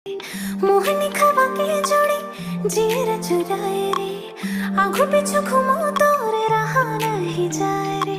मोहनी खवा के जोड़ी जीर चुराए रे, आंखों पीछू घुमो तो रे रहा नहीं जाए रे।